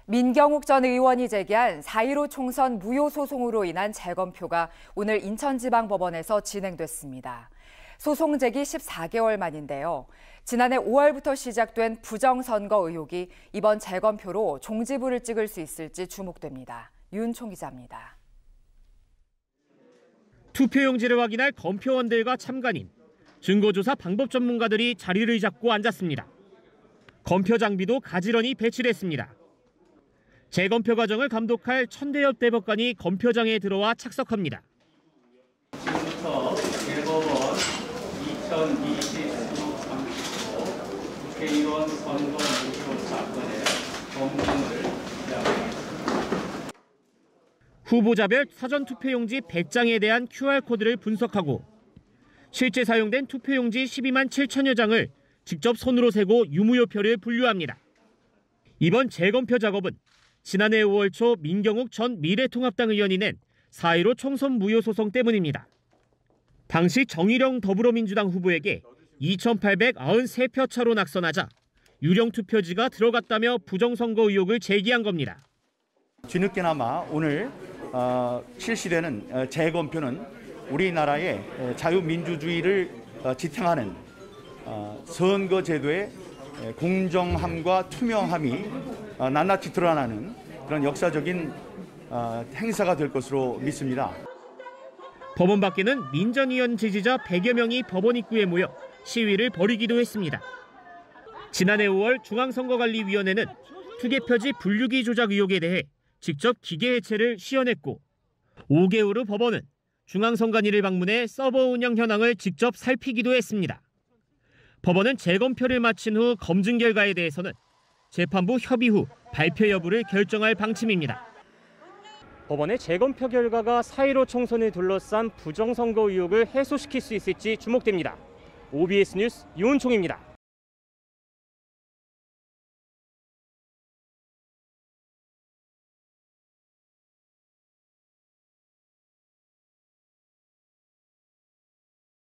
민경욱 전 의원이 제기한 4.15 총선 무효 소송으로 인한 재검표가 오늘 인천지방법원에서 진행됐습니다. 소송 제기 14개월 만인데요. 지난해 5월부터 시작된 부정선거 의혹이 이번 재검표로 종지부를 찍을 수 있을지 주목됩니다. 윤총 기자입니다. 투표용지를 확인할 검표원들과 참관인, 증거조사 방법 전문가들이 자리를 잡고 앉았습니다. 검표 장비도 가지런히 배치됐습니다. 재검표 과정을 감독할 천대엽 대법관이 검표장에 들어와 착석합니다. 지금부터 대법원 2020-35 국회의원 선거 무효 사건의 검증을 시작합니다. 후보자별 사전투표용지 100장에 대한 QR코드를 분석하고 실제 사용된 투표용지 12만 7천여 장을 직접 손으로 세고 유무효표를 분류합니다. 이번 재검표 작업은 지난해 5월 초 민경욱 전 미래통합당 의원이 낸 4.15 총선 무효 소송 때문입니다. 당시 정일영 더불어민주당 후보에게 2,893표 차로 낙선하자 유령 투표지가 들어갔다며 부정선거 의혹을 제기한 겁니다. 뒤늦게나마 오늘 실시되는 재검표는 우리나라의 자유민주주의를 지탱하는 선거제도의 공정함과 투명함이 낱낱이 드러나는 그런 역사적인 행사가 될 것으로 믿습니다. 법원 밖에는 민전위원 지지자 100여 명이 법원 입구에 모여 시위를 벌이기도 했습니다. 지난해 5월 중앙선거관리위원회는 투개표지 분류기 조작 의혹에 대해 직접 기계 해체를 시연했고 5개월 후 법원은 중앙선관위를 방문해 서버 운영 현황을 직접 살피기도 했습니다. 법원은 재검표를 마친 후 검증 결과에 대해서는 재판부 협의 후 발표 여부를 결정할 방침입니다. 법원의 재검표 결과가 4.15 총선을 둘러싼 부정선거 의혹을 해소시킬 수 있을지 주목됩니다. OBS 뉴스 윤총입니다.